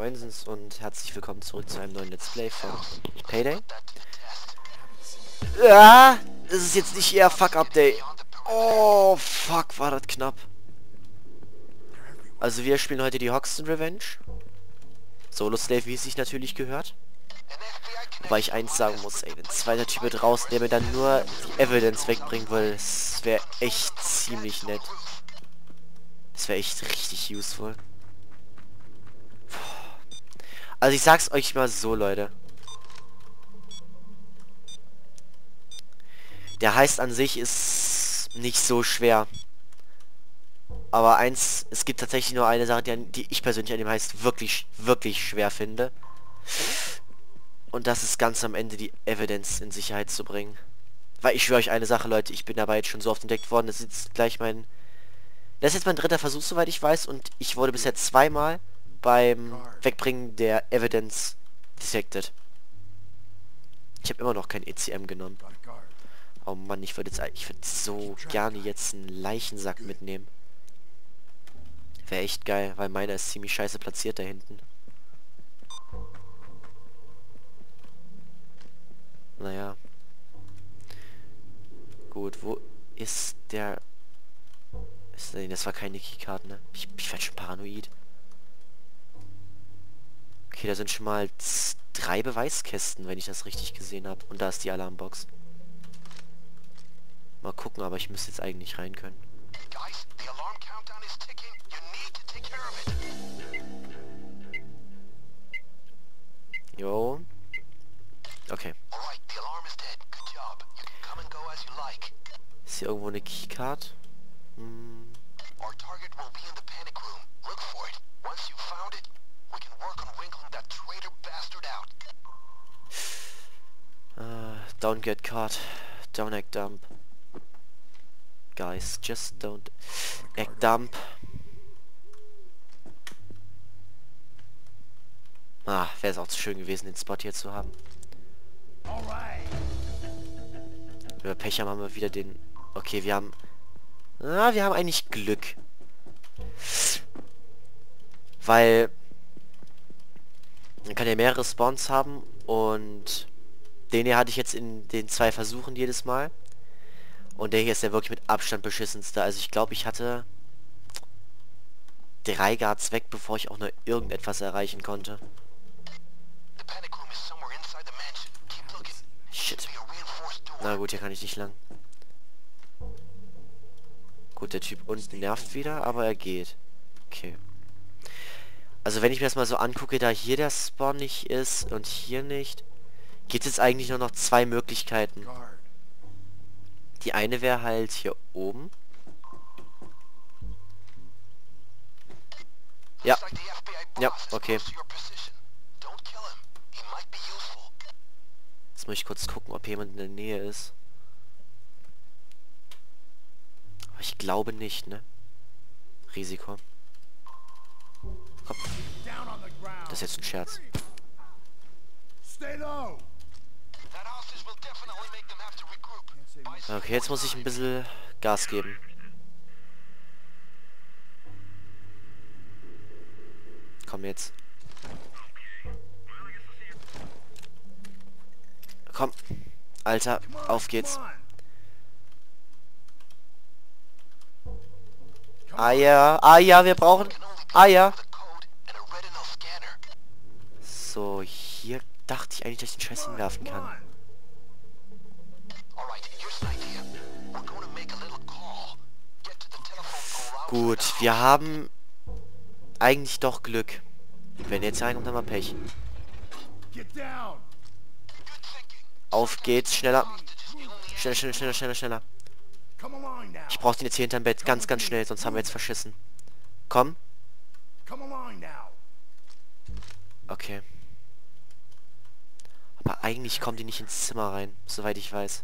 Moinsens und herzlich willkommen zurück zu einem neuen Let's Play von Payday. Ja, das ist jetzt nicht eher Fuck-Up-Day. Oh, fuck, war das knapp. Also wir spielen heute die Hoxton Revenge. Solo-Slave, wie es sich natürlich gehört. Wobei ich eins sagen muss, ey, ein zweiter Typ draußen, der mir dann nur die Evidence wegbringen will, das wäre echt ziemlich nett. Das wäre echt richtig useful. Also ich sag's euch mal so, Leute. Der Heist an sich ist nicht so schwer. Aber eins, es gibt tatsächlich nur eine Sache, die ich persönlich an dem Heist wirklich, wirklich schwer finde. Und das ist ganz am Ende die Evidence in Sicherheit zu bringen. Weil ich schwöre euch eine Sache, Leute, ich bin dabei jetzt schon so oft entdeckt worden. Das ist jetzt gleich mein... Das ist jetzt mein dritter Versuch, soweit ich weiß. Und ich wurde bisher zweimal beim Wegbringen der Evidence detected. Ich habe immer noch kein ECM genommen. Oh Mann, ich würde so gerne jetzt einen Leichensack mitnehmen. Wäre echt geil, weil meiner ist ziemlich scheiße platziert da hinten. Naja. Gut, wo ist der... Nee, das war keine Keycard, ne? Ich werde schon paranoid. Okay, da sind schon mal 3 Beweiskästen, wenn ich das richtig gesehen habe. Und da ist die Alarmbox. Mal gucken, aber ich müsste jetzt eigentlich rein können. Jo. Okay. Ist hier irgendwo eine Keycard? Hm. Don't get caught. Don't act dumb. Guys, just don't act dumb. Ah, wäre es auch zu schön gewesen, den Spot hier zu haben. Wenn wir Pech haben, haben wir wieder den... Okay, wir haben... Ah, wir haben eigentlich Glück. Weil... Man kann ja mehrere Spawns haben und... Den hier hatte ich jetzt in den 2 Versuchen jedes Mal. Und der hier ist ja wirklich mit Abstand beschissenste. Also ich glaube, ich hatte 3 Guards weg, bevor ich auch nur irgendetwas erreichen konnte. Shit. Na gut, hier kann ich nicht lang. Gut, der Typ unten nervt wieder, aber er geht. Okay. Also wenn ich mir das mal so angucke, da hier der Spawn nicht ist und hier nicht, gibt es eigentlich nur noch 2 Möglichkeiten. Die eine wäre halt hier oben. Ja. Ja, okay. Jetzt muss ich kurz gucken, ob jemand in der Nähe ist. Aber ich glaube nicht, ne? Risiko. Komm. Das ist jetzt ein Scherz. Okay, jetzt muss ich ein bisschen Gas geben. Komm jetzt. Komm. Alter, auf geht's. Eier. Eier, wir brauchen Eier. So, hier dachte ich eigentlich, dass ich den Scheiß hinwerfen kann. Gut, wir haben eigentlich doch Glück. Wenn jetzt reinkommt, dann mal Pech. Auf geht's, schneller. Schneller, schneller, schneller, schneller, schneller. Ich brauche den jetzt hier hinterm Bett. Ganz, ganz schnell, sonst haben wir jetzt verschissen. Komm. Okay. Aber eigentlich kommen die nicht ins Zimmer rein, soweit ich weiß.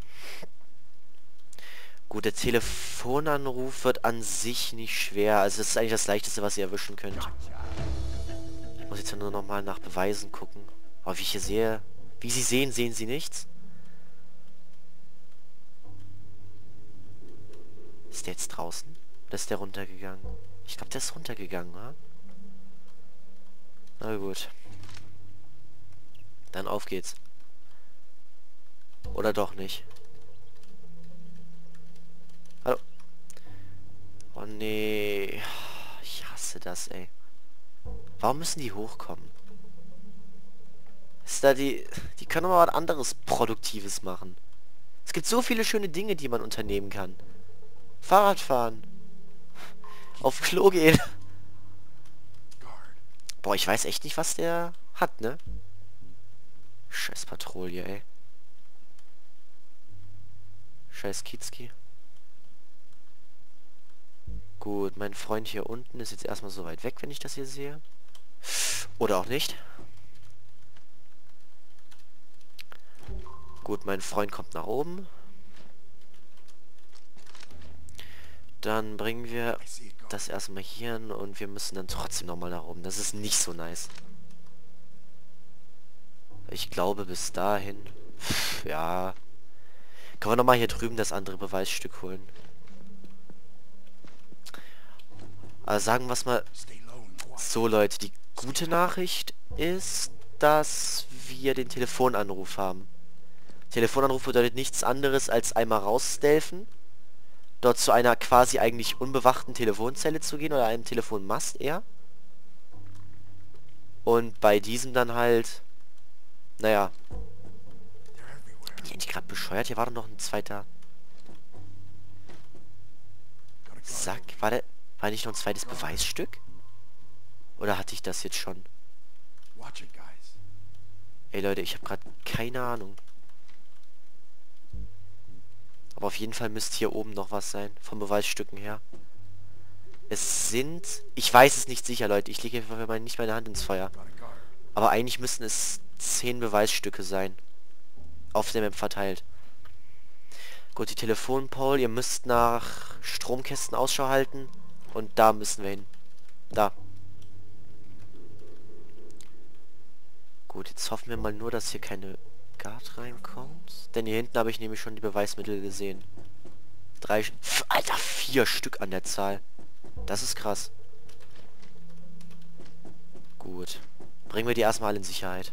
Gut, der Telefonanruf wird an sich nicht schwer. Also das ist eigentlich das Leichteste, was ihr erwischen könnt. Ich muss jetzt nur noch mal nach Beweisen gucken. Aber wie ich hier sehe... Wie Sie sehen, sehen Sie nichts. Ist der jetzt draußen? Oder ist der runtergegangen? Ich glaube, der ist runtergegangen, oder? Na gut. Dann auf geht's. Oder doch nicht. Hallo. Oh nee. Ich hasse das, ey. Warum müssen die hochkommen? Ist da die können doch mal was anderes Produktives machen. Es gibt so viele schöne Dinge, die man unternehmen kann. Fahrrad fahren. Auf Klo gehen. Boah, ich weiß echt nicht, was der hat, ne? Scheiß Patrouille, ey. Scheiß Kitzki. Gut, mein Freund hier unten ist jetzt erstmal so weit weg, wenn ich das hier sehe. Oder auch nicht. Gut, mein Freund kommt nach oben. Dann bringen wir das erstmal hier hin und wir müssen dann trotzdem nochmal nach oben. Das ist nicht so nice. Ich glaube bis dahin. Ja. Können wir nochmal hier drüben das andere Beweisstück holen. Also sagen wir es mal so, Leute. Die gute Nachricht ist, dass wir den Telefonanruf haben. Telefonanruf bedeutet nichts anderes als einmal rausstealthen, dort zu einer quasi eigentlich unbewachten Telefonzelle zu gehen oder einem Telefonmast eher. Und bei diesem dann halt, naja. Bin ich eigentlich gerade bescheuert? Hier war doch noch ein zweiter Sack. War nicht noch ein zweites Beweisstück? Oder hatte ich das jetzt schon? Ey Leute, ich habe gerade keine Ahnung. Aber auf jeden Fall müsste hier oben noch was sein, von Beweisstücken her. Es sind... Ich weiß es nicht sicher, Leute. Ich lege einfach nicht meine Hand ins Feuer. Aber eigentlich müssten es 10 Beweisstücke sein. Auf der Map verteilt. Gut, die Telefonpole. Ihr müsst nach Stromkästen Ausschau halten. Und da müssen wir hin. Da. Gut, jetzt hoffen wir mal nur, dass hier keine Guard reinkommt. Denn hier hinten habe ich nämlich schon die Beweismittel gesehen. 3... Alter, 4 Stück an der Zahl. Das ist krass. Gut. Bringen wir die erstmal alle in Sicherheit.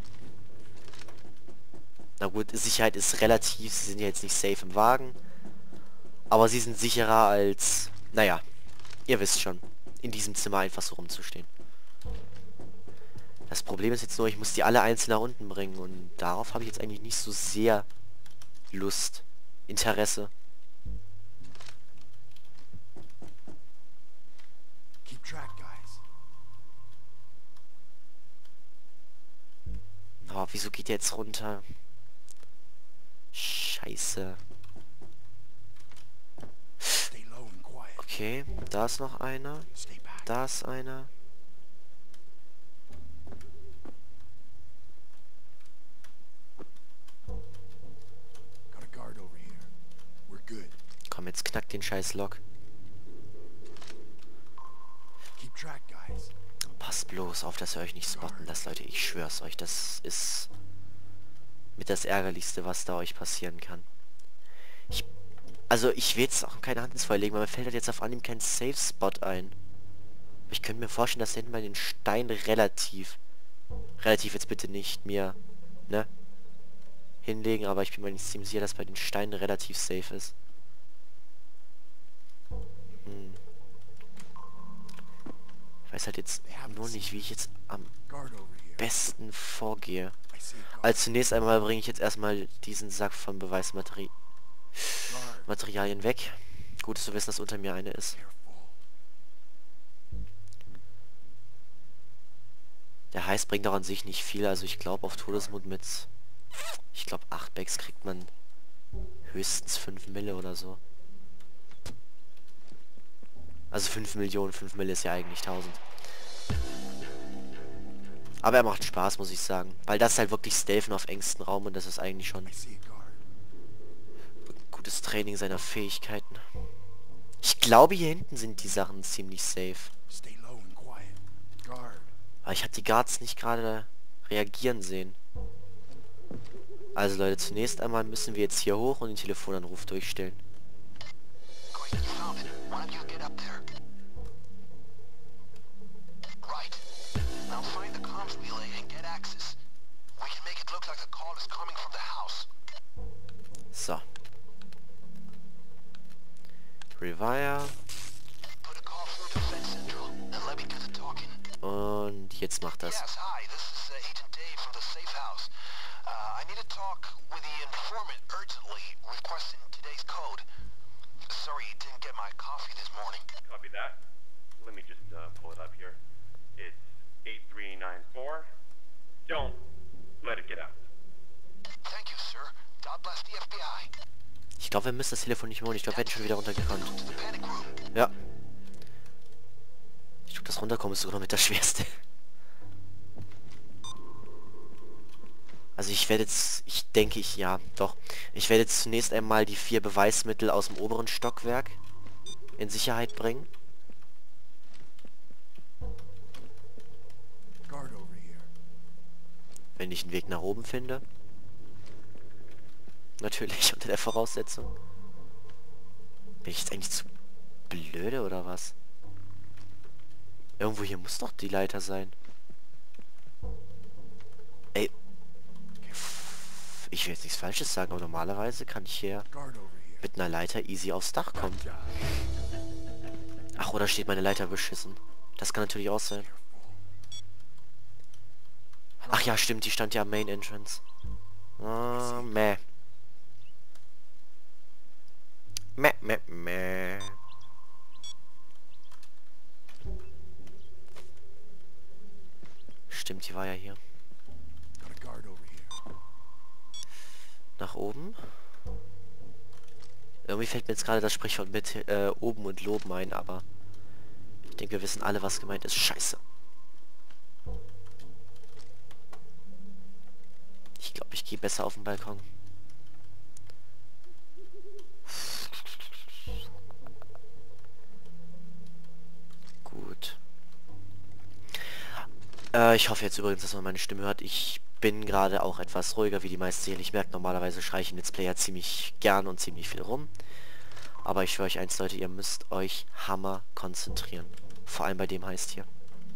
Na gut, Sicherheit ist relativ. Sie sind ja jetzt nicht safe im Wagen. Aber sie sind sicherer als... Naja, ihr wisst schon. In diesem Zimmer einfach so rumzustehen. Das Problem ist jetzt nur, ich muss die alle einzeln nach unten bringen. Und darauf habe ich jetzt eigentlich nicht so sehr Lust. Interesse. Oh, wieso geht der jetzt runter? Scheiße. Okay, da ist noch einer. Da ist einer. Komm, jetzt knackt den scheiß Lock. Passt bloß auf, dass ihr euch nicht spotten lasst, Leute. Ich schwör's euch, das ist mit das Ärgerlichste, was da euch passieren kann. Also ich will jetzt auch keine Hand ins Feuer legen, weil mir fällt halt jetzt auf Anhieb kein Safe-Spot ein. Ich könnte mir vorstellen, dass hinten bei den Steinen relativ jetzt bitte nicht mir, ne, hinlegen, aber ich bin mir nicht ziemlich sicher, dass bei den Steinen relativ safe ist. Ich weiß halt jetzt nur nicht, wie ich jetzt am besten vorgehe. Als zunächst einmal bringe ich jetzt erstmal diesen Sack von Beweismaterialien weg. Gut zu wissen, dass unter mir eine ist. Der Heiß bringt auch an sich nicht viel, also ich glaube auf Todesmut mit... Ich glaube 8 Bags kriegt man höchstens 5 Mille oder so. Also 5 Millionen, 5 Mille ist ja eigentlich 1000. Aber er macht Spaß, muss ich sagen. Weil das ist halt wirklich Stealthen auf engstem Raum und das ist eigentlich schon gutes Training seiner Fähigkeiten. Ich glaube, hier hinten sind die Sachen ziemlich safe. Aber ich habe die Guards nicht gerade reagieren sehen. Also Leute, zunächst einmal müssen wir jetzt hier hoch und den Telefonanruf durchstellen. So. Rewire. Und jetzt macht das. Copy that. Let me just pull it up here. It's 8394. Don't let it get out. Thank you, sir. God bless the FBI. Ich glaube, wir müssen das Telefon nicht mehr holen. Ich glaube, wir hätten schon wieder runtergekommen. Ja. Ich glaube, das Runterkommen ist sogar noch mit das Schwerste. Also ich werde jetzt, ja, doch. Ich werde jetzt zunächst einmal die 4 Beweismittel aus dem oberen Stockwerk in Sicherheit bringen. Wenn ich einen Weg nach oben finde. Natürlich, unter der Voraussetzung. Bin ich jetzt eigentlich zu blöde oder was? Irgendwo hier muss doch die Leiter sein. Ey. Ich will jetzt nichts Falsches sagen, aber normalerweise kann ich hier mit einer Leiter easy aufs Dach kommen. Ach, oder steht meine Leiter beschissen? Das kann natürlich auch sein. Ach ja, stimmt, die stand ja am Main Entrance. Meh. Meh. Stimmt, die war ja hier. Nach oben. Irgendwie fällt mir jetzt gerade das Sprichwort mit oben und loben ein, aber ich denke, wir wissen alle, was gemeint ist. Scheiße. Ich glaube, ich gehe besser auf den Balkon. Gut. Ich hoffe jetzt übrigens, dass man meine Stimme hört. Ich bin gerade auch etwas ruhiger, wie die meisten sehen. Ich merke, normalerweise schreichen Let's Player ziemlich gern und ziemlich viel rum. Aber ich schwöre euch eins, Leute, ihr müsst euch Hammer konzentrieren. Vor allem bei dem heißt hier.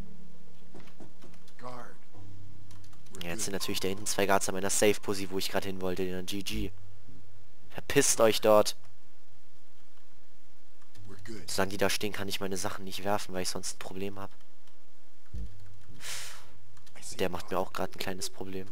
Ja, jetzt sind natürlich da hinten 2 Guards an meiner Safe-Pussy, wo ich gerade hin wollte. Den GG. Verpisst euch dort. Solange die da stehen, kann ich meine Sachen nicht werfen, weil ich sonst ein Problem habe. Der macht mir auch gerade ein kleines Problem.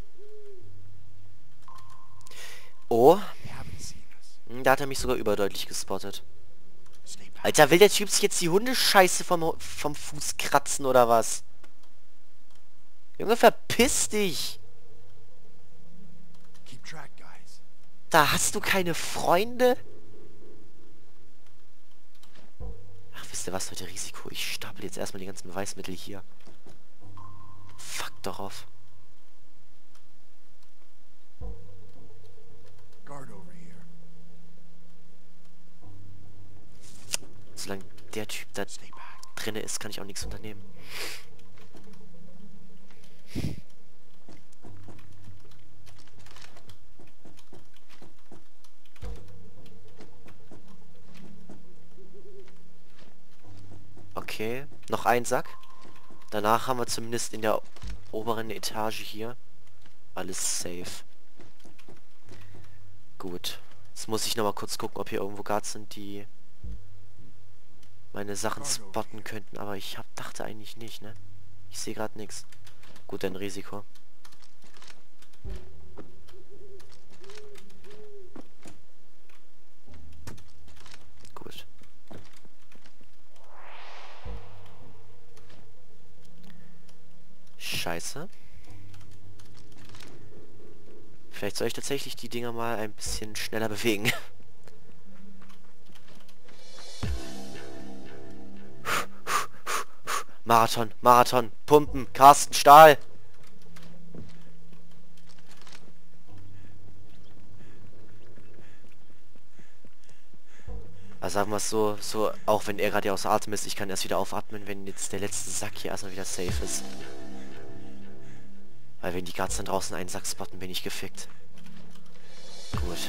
Oh. Da hat er mich sogar überdeutlich gespottet. Alter, will der Typ sich jetzt die Hundescheiße vom Fuß kratzen oder was? Junge, verpiss dich! Da hast du keine Freunde? Ach, wisst ihr was, Leute, Risiko. Ich stapel jetzt erstmal die ganzen Beweismittel hier. Fuck doch auf. Solange der Typ da drinne ist, kann ich auch nichts unternehmen. Okay, noch ein Sack. Danach haben wir zumindest in der oberen Etage hier alles safe. Gut. Jetzt muss ich noch mal kurz gucken, ob hier irgendwo Guards sind, die meine Sachen spotten könnten. Aber ich dachte eigentlich nicht, ne? Ich sehe gerade nichts. Gut, ein Risiko. Gut. Scheiße. Vielleicht soll ich tatsächlich die Dinger mal ein bisschen schneller bewegen. Marathon, Pumpen, Carsten Stahl. Also sagen wir es so, auch wenn er gerade außer Atem ist, ich kann erst wieder aufatmen, wenn jetzt der letzte Sack hier erstmal wieder safe ist. Weil wenn die Guards dann draußen einen Sack spotten, bin ich gefickt. Gut.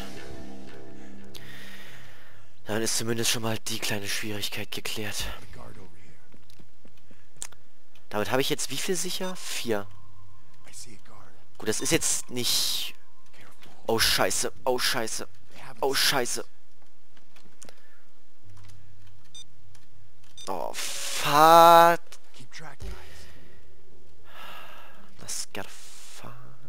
Dann ist zumindest schon mal die kleine Schwierigkeit geklärt. Damit habe ich jetzt wie viel sicher? 4. I see a guard. Gut, das ist jetzt nicht... Oh, scheiße. Oh, scheiße. Oh, scheiße. Oh, fuck. Keep track, guys. Das gotta fahren.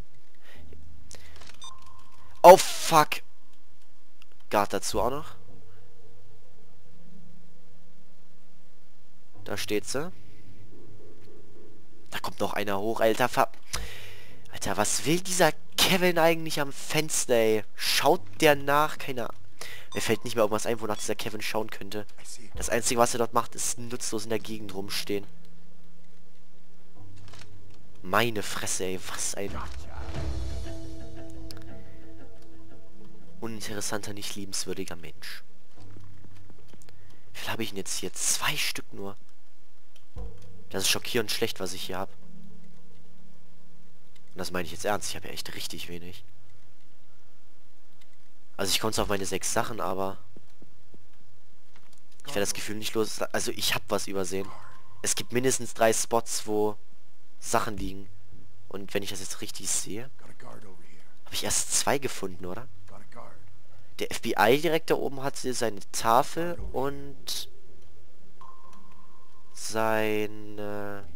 Oh, fuck. Guard dazu auch noch. Da steht sie. Da kommt noch einer hoch, Alter. Alter, was will dieser Kevin eigentlich am Fenster, ey? Schaut der nach? Keine Ahnung. Mir fällt nicht mehr irgendwas ein, wonach dieser Kevin schauen könnte. I see a Das Einzige, was er dort macht, ist nutzlos in der Gegend rumstehen. Meine Fresse, ey. Was ein uninteressanter, nicht liebenswürdiger Mensch. Wie viel habe ich denn jetzt hier? 2 Stück nur. Das ist schockierend schlecht, was ich hier habe. Und das meine ich jetzt ernst. Ich habe ja echt richtig wenig. Also ich komme zwar auf meine 6 Sachen, aber... Ich werde das Gefühl nicht los. Also ich habe was übersehen. Es gibt mindestens 3 Spots, wo Sachen liegen. Und wenn ich das jetzt richtig sehe... got a guard over here. Habe ich erst 2 gefunden, oder? Got a guard. Der FBI-Direktor oben hat seine Tafel und... seine...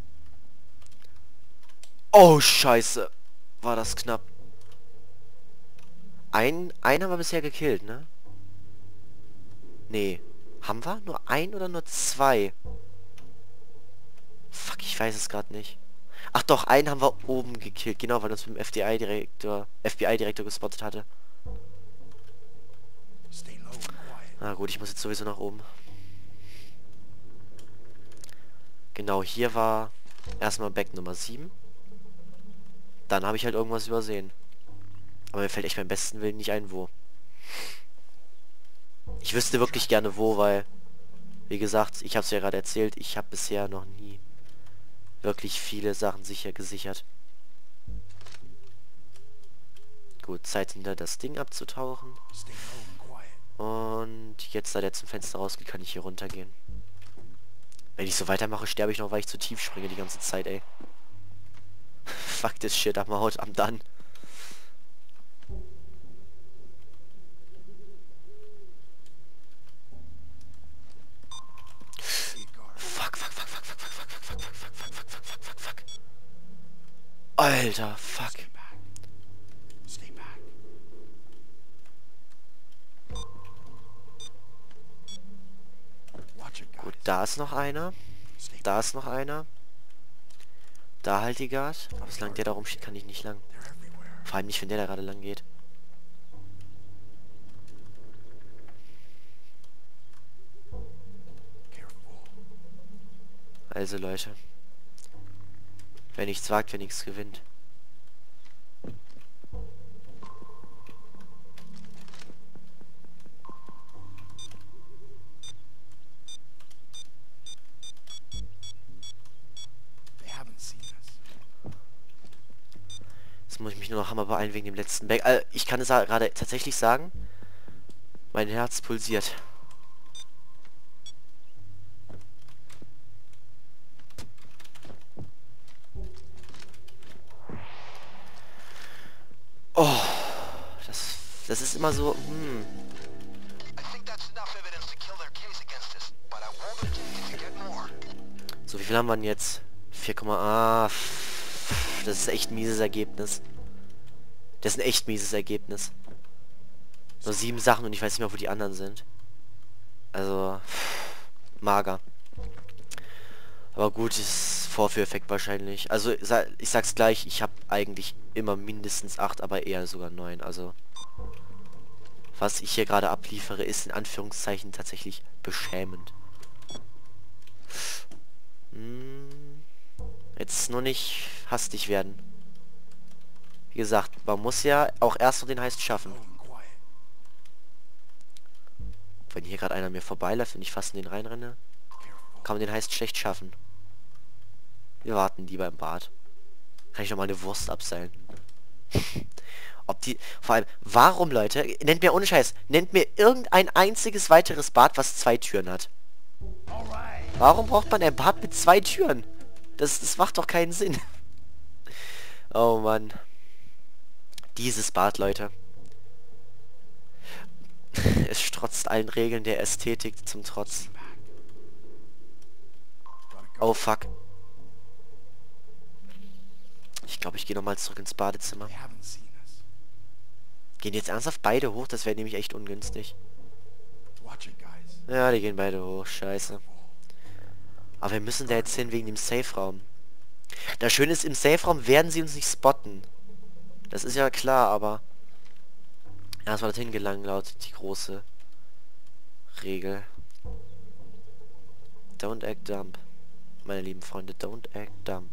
Oh, scheiße. War das knapp. Einen haben wir bisher gekillt, ne? Nee. Haben wir? Nur 1 oder nur 2? Fuck, ich weiß es gerade nicht. Ach doch, einen haben wir oben gekillt. Genau, weil uns mit dem FBI-Direktor gespottet hatte. Stay low and quiet. Na gut, ich muss jetzt sowieso nach oben. Genau, hier war erstmal Back Nummer 7. Dann habe ich halt irgendwas übersehen. Aber mir fällt echt beim besten Willen nicht ein, wo. Ich wüsste wirklich gerne wo, weil, wie gesagt, ich habe es ja gerade erzählt, ich habe bisher noch nie wirklich viele Sachen sicher gesichert. Gut, Zeit hinter das Ding abzutauchen. Stay low and quiet. Und jetzt, da der zum Fenster rausgeht, kann ich hier runtergehen. Wenn ich so weitermache, sterbe ich noch, weil ich zu tief springe die ganze Zeit, ey. Fuck this shit, I'm done. See a guard. Fuck. Alter, fuck. Stay back. Stay back. Watch it, guys. Gut, da ist noch einer. Stay Da ist noch einer. Da halt die Guard. Aber solange der da rumsteht, kann ich nicht lang. They're everywhere. Vor allem nicht, wenn der da gerade lang geht. Careful. Also Leute. Wer nichts wagt, wer nichts gewinnt. They haven't seen us. Jetzt muss ich mich nur noch hammer beeilen wegen dem letzten Back. Ich kann es gerade tatsächlich sagen. Mein Herz pulsiert. Oh, das ist immer so, I think that's enough evidence to kill their case against us, but I won't continue to get more. So, wie viel haben wir denn jetzt? 4, ah, das ist echt ein mieses Ergebnis. Das ist ein echt mieses Ergebnis. Nur 7 Sachen und ich weiß nicht mehr, wo die anderen sind. Also, mager. Aber gut, ist Vorführeffekt wahrscheinlich. Also, ich sag's gleich, ich habe eigentlich immer mindestens 8, aber eher sogar 9. Also, was ich hier gerade abliefere, ist in Anführungszeichen tatsächlich beschämend. Jetzt nur nicht hastig werden. Wie gesagt, man muss ja auch erst noch den Heist schaffen. Low and quiet. Wenn hier gerade einer mir vorbeiläuft und ich fast in den reinrenne, Careful. kann man den Heist schlecht schaffen. Wir warten lieber im Bad. Kann ich noch mal eine Wurst abseilen. Ob die... Vor allem, warum, Leute? Nennt mir ohne Scheiß. Nennt mir irgendein einziges weiteres Bad, was 2 Türen hat. All right. Warum braucht man ein Bad mit 2 Türen? Das macht doch keinen Sinn. Oh Mann. Dieses Bad, Leute. Es strotzt allen Regeln der Ästhetik zum Trotz. Oh fuck. Ich glaube, ich gehe nochmal zurück ins Badezimmer. Gehen jetzt ernsthaft beide hoch? Das wäre nämlich echt ungünstig. Ja, die gehen beide hoch. Scheiße. Aber wir müssen da jetzt hin wegen dem Safe-Raum. Das Schöne ist, im Safe-Raum werden sie uns nicht spotten. Das ist ja klar, aber... erstmal dorthin gelangen, lautet die große Regel. Don't act dumb. Meine lieben Freunde, don't act dumb.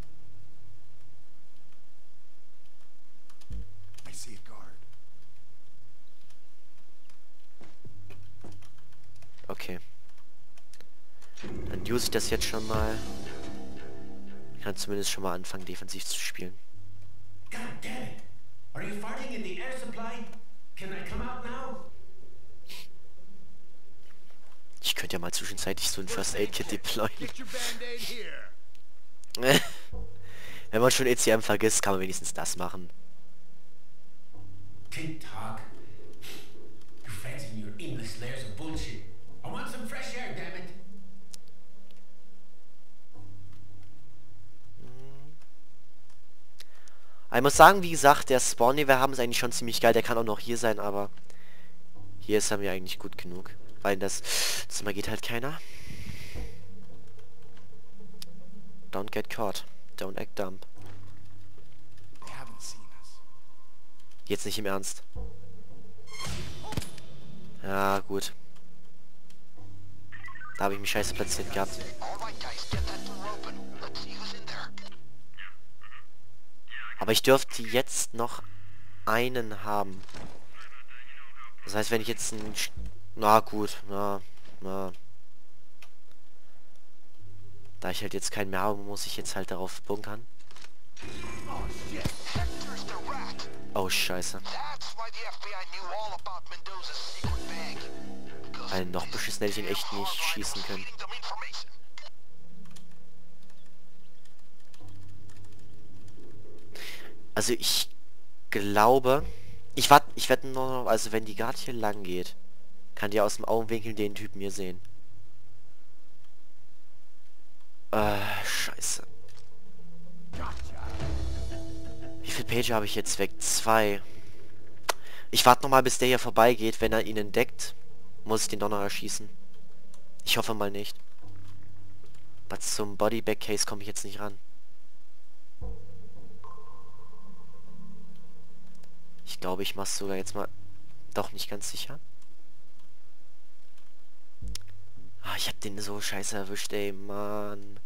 Okay. Dann use ich das jetzt schon mal. Ich kann zumindest schon mal anfangen, defensiv zu spielen. God damn it! Are you farting in the air supply? Can I come out now? Ich könnte ja mal zwischenzeitlich so ein First Aid Kit deployen. Wenn man schon ECM vergisst, kann man wenigstens das machen. TikTok. You fancy your endless layers of bullshit. I want some fresh air, damn it. Ich muss sagen, wie gesagt, der Spawn, den wir haben, ist eigentlich schon ziemlich geil. Der kann auch noch hier sein, aber hier ist er mir eigentlich gut genug. Weil in das Zimmer geht halt keiner. Don't get caught. Don't act dumb. Jetzt nicht im Ernst. Ja, gut. Da habe ich mich scheiße platziert gehabt. Aber ich dürfte jetzt noch einen haben. Das heißt, wenn ich jetzt einen... Na gut, na. Da ich halt jetzt keinen mehr habe, muss ich jetzt halt darauf bunkern. Oh, scheiße. Weil noch beschissen hätte ich ihn echt nicht schießen können. Also ich glaube... Ich werde noch... Also wenn die Guard hier lang geht, kann die aus dem Augenwinkel den Typen hier sehen. Scheiße. Wie viel Page habe ich jetzt weg? 2. Ich warte noch mal, bis der hier vorbeigeht. Wenn er ihn entdeckt, muss ich den doch noch erschießen. Ich hoffe mal nicht. Aber zum Bodyback Case komme ich jetzt nicht ran. Ich glaube, ich mache es sogar jetzt mal... Doch nicht ganz sicher. Ah, ich habe den so scheiße erwischt, ey, Mann.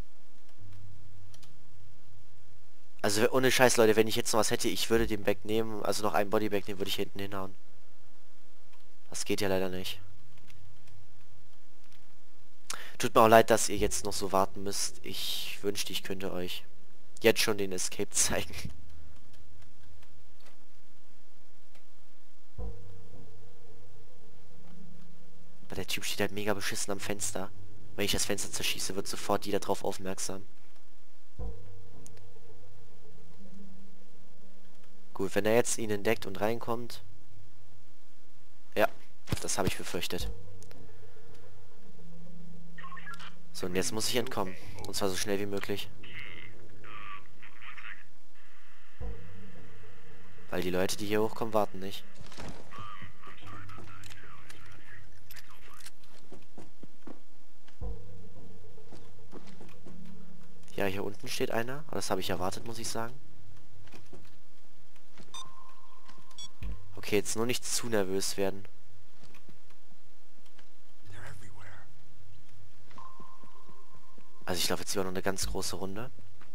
Also ohne Scheiß, Leute, wenn ich jetzt noch was hätte, ich würde den Back nehmen, also noch einen Bodybag nehmen, würde ich hinten hinhauen. Das geht ja leider nicht. Tut mir auch leid, dass ihr jetzt noch so warten müsst. Ich wünschte, ich könnte euch jetzt schon den Escape zeigen. Aber der Typ steht halt mega beschissen am Fenster. Wenn ich das Fenster zerschieße, wird sofort jeder drauf aufmerksam. Gut, wenn er jetzt ihn entdeckt und reinkommt... Ja, das habe ich befürchtet. So, und jetzt muss ich entkommen. Und zwar so schnell wie möglich. Weil die Leute, die hier hochkommen, warten nicht. Ja, hier unten steht einer. Aber das habe ich erwartet, muss ich sagen. Okay, jetzt nur nicht zu nervös werden. Also ich laufe jetzt lieber noch eine ganz große Runde.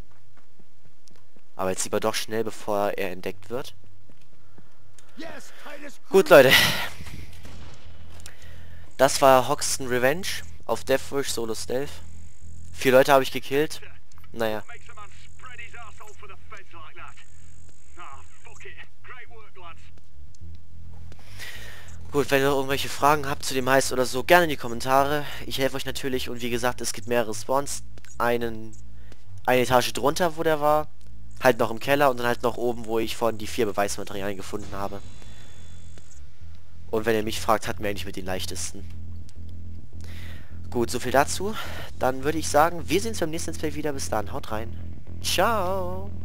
Aber jetzt lieber doch schnell, bevor er entdeckt wird. Gut, Leute. Das war Hoxton Revenge auf Deathwish Solo Stealth. 4 Leute habe ich gekillt. Naja. Gut, wenn ihr noch irgendwelche Fragen habt zu dem Heist oder so, gerne in die Kommentare. Ich helfe euch natürlich und wie gesagt, es gibt mehrere Spawns. Einen eine Etage drunter, wo der war. Halt noch im Keller und dann halt noch oben, wo ich vorhin die 4 Beweismaterialien gefunden habe. Und wenn ihr mich fragt, hatten wir eigentlich mit den leichtesten. Gut, so viel dazu. Dann würde ich sagen, wir sehen uns beim nächsten Let's Play wieder. Bis dann, haut rein. Ciao.